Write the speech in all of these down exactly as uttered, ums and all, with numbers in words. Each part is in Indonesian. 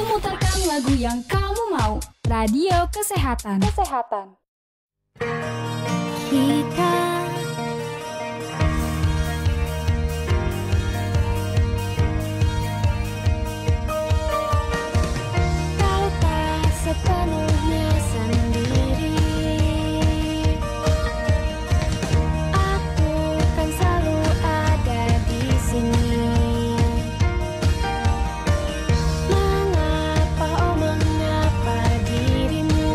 memutarkan lagu yang kamu mau. Radio Kesehatan. Kesehatan. Kita kau tak sepenuhnya sendiri. Aku kan selalu ada di sini. Mengapa oh mengapa dirimu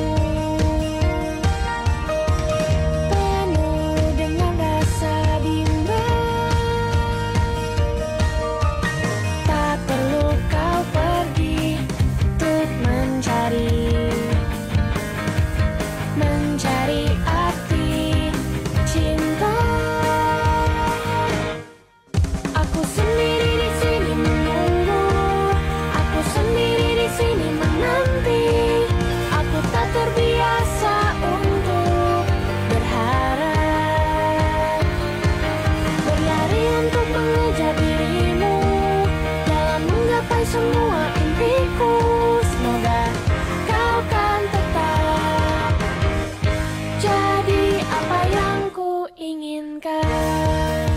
penuh dengan rasa bimbang? Tak perlu kau pergi untuk mencari mencari arti cinta. Aku sendiri di sini menunggu, aku sendiri di sini menanti. Aku tak terbiasa untuk berharap, berlari untuk mengejar dirimu dalam menggapai semua impiku. Semoga kau kan tetap jadi apa yang ku inginkan.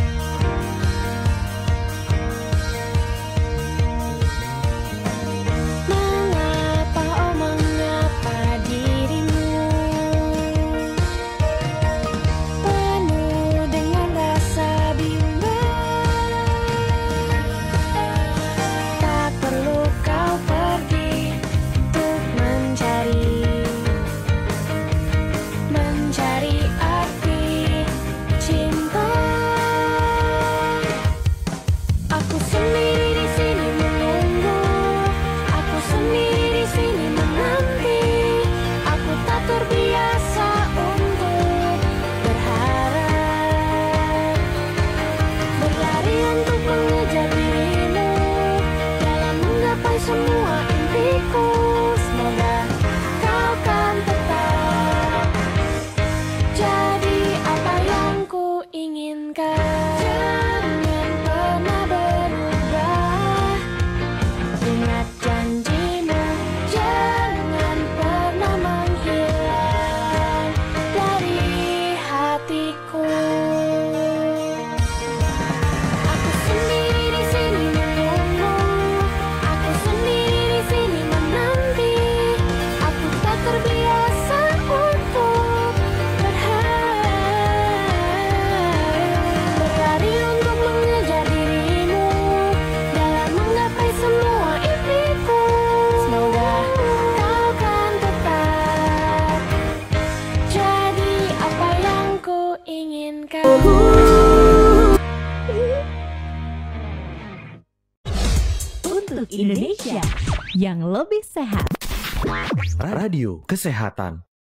Mengapa oh mengapa dirimu penuh dengan rasa bimbang? Tak perlu kau pergi untuk mencari mencari arti cinta. Aku sendiri di sini menunggu, aku sendiri di sini menanti. Aku tak terbiasa untuk berharap, berlari untuk mengejar dirimu dalam menggapai semua impiku. Semoga kau kan tetap jadi apa yang ku inginkan. Jangan pernah berubah, ingat janjimu. Jangan pernah menghilang dari hatiku. Aku sendiri di sini menunggu, aku sendiri di sini menanti. Aku tak terbiasa untuk berharap, berlari untuk mengejar dirimu dalam menggapai semua impiku. Semoga kau kan tetap jadi apa yang ku inginkan. Untuk Indonesia yang lebih sehat. Radio Kesehatan.